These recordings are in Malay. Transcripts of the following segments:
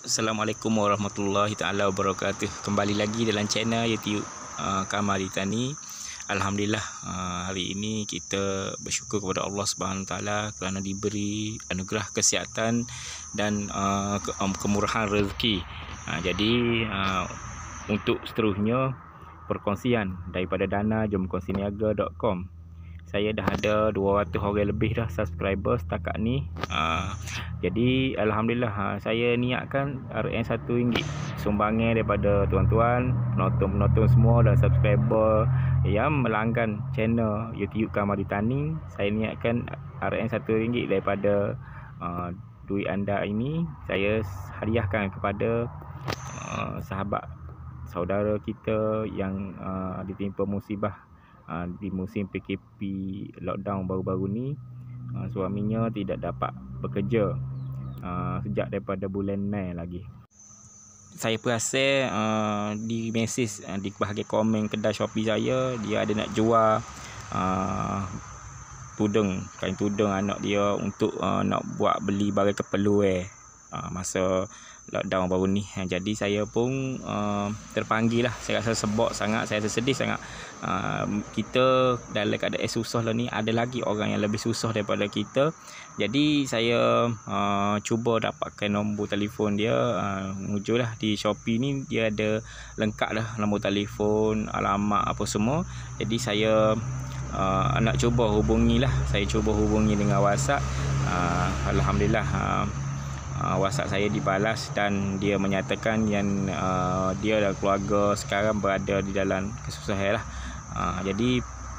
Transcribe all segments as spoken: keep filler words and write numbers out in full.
Assalamualaikum warahmatullahi taala wabarakatuh. Kembali lagi dalam channel YouTube uh, Kamari Tani. Alhamdulillah, uh, hari ini kita bersyukur kepada Allah Subhanahu taala kerana diberi anugerah kesihatan dan uh, ke, um, kemurahan rezeki. Uh, jadi uh, untuk seterusnya perkongsian daripada dana jom kongsi niaga dot com. Saya dah ada dua ratus orang lebih dah subscriber setakat ni. Uh, jadi Alhamdulillah, uh, saya niatkan R M satu ringgit sumbangan daripada tuan-tuan, penonton-penonton semua dan subscriber yang melanggan channel YouTube Kamari Tani. Saya niatkan R M satu ringgit daripada uh, duit anda ini saya hadiahkan kepada uh, sahabat saudara kita yang uh, ditimpa musibah Uh, di musim P K P lockdown baru-baru ni. uh, Suaminya tidak dapat bekerja uh, sejak daripada bulan Mei lagi. Saya perasan uh, di mesej uh, di bahagian komen kedai Shopee saya, dia ada nak jual uh, tudung, kain tudung anak dia untuk uh, nak buat beli barang keperluan uh, masa lockdown baru ni. Jadi saya pun uh, terpanggil lah. Saya rasa sebab sangat, saya rasa sedih sangat. uh, Kita dalam keadaan susah lah ni, ada lagi orang yang lebih susah daripada kita. Jadi saya uh, cuba dapatkan nombor telefon dia. uh, Muncul lah di Shopee ni, dia ada lengkap lah nombor telefon, alamat apa semua. Jadi saya uh, nak cuba hubungi lah. Saya cuba hubungi dengan WhatsApp. uh, Alhamdulillah, uh, Uh, WhatsApp saya dibalas dan dia menyatakan yang uh, dia dan keluarga sekarang berada di dalam kesusahan lah. Uh, jadi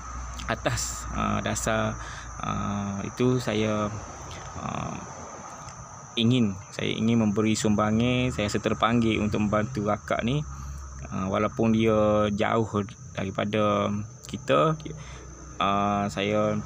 atas uh, dasar uh, itu saya uh, ingin saya ingin memberi sumbangan. Saya terpanggil untuk membantu akak ni, uh, walaupun dia jauh daripada kita. uh, Saya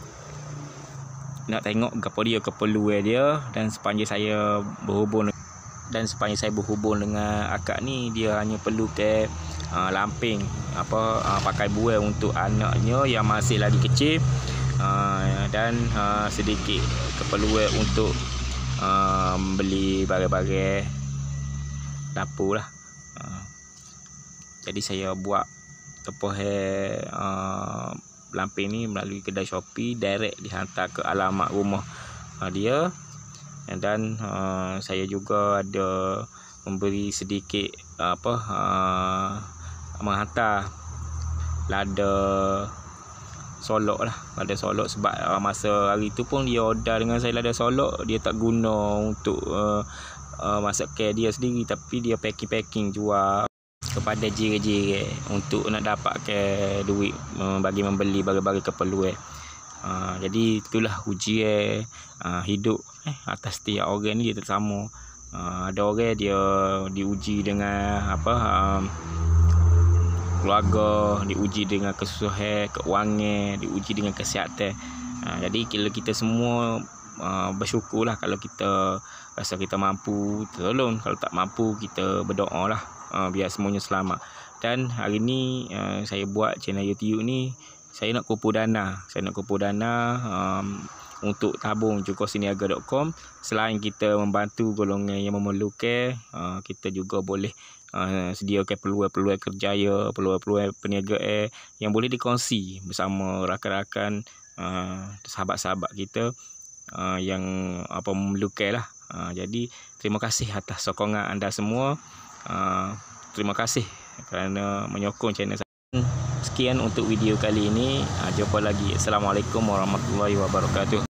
nak tengok apa dia keperluan dia, dan sepanjang saya berhubung dan sepanjang saya berhubung dengan akak ni, dia hanya perlu ke uh, lamping apa uh, pakai buai untuk anaknya yang masih lagi kecil, uh, dan uh, sedikit keperluan untuk uh, beli barang-barang dapur lah. Uh, jadi saya buat tepoh uh, lamping ni melalui kedai Shopee, direct dihantar ke alamat rumah uh, dia. Dan uh, saya juga ada memberi sedikit uh, apa uh, menghantar lada solok lah, lada solok. Sebab uh, masa hari tu pun dia order dengan saya lada solok, dia tak guna untuk uh, uh, masak ke dia sendiri, tapi dia packing-packing jual kepada jiran-jiran untuk nak dapat ke duit uh, bagi membeli barang-barang keperluan. Uh, jadi itulah ujian uh, hidup eh, atas setiap orang ni dia tak sama. Uh, ada orang dia diuji dengan apa um, keluarga, diuji dengan kesusahan keuangan, diuji dengan kesihatan. Uh, jadi kalau kita semua uh, bersyukurlah. Kalau kita rasa kita mampu, tolong. Kalau tak mampu, kita berdoa lah uh, biar semuanya selamat. Dan hari ni uh, saya buat channel YouTube ni, saya nak kumpul dana. Saya nak kumpul dana um, untuk tabung jom kongsi niaga dot com. Selain kita membantu golongan yang memerlukan, uh, kita juga boleh uh, sediakan peluang-peluang kerjaya, peluang-peluang perniagaan yang boleh dikongsi bersama rakan-rakan, uh, sahabat-sahabat kita uh, yang apa memerlukan lah. Uh, jadi terima kasih atas sokongan anda semua. Uh, terima kasih kerana menyokong channel saya. Sekian untuk video kali ini. Jumpa lagi. Assalamualaikum warahmatullahi wabarakatuh.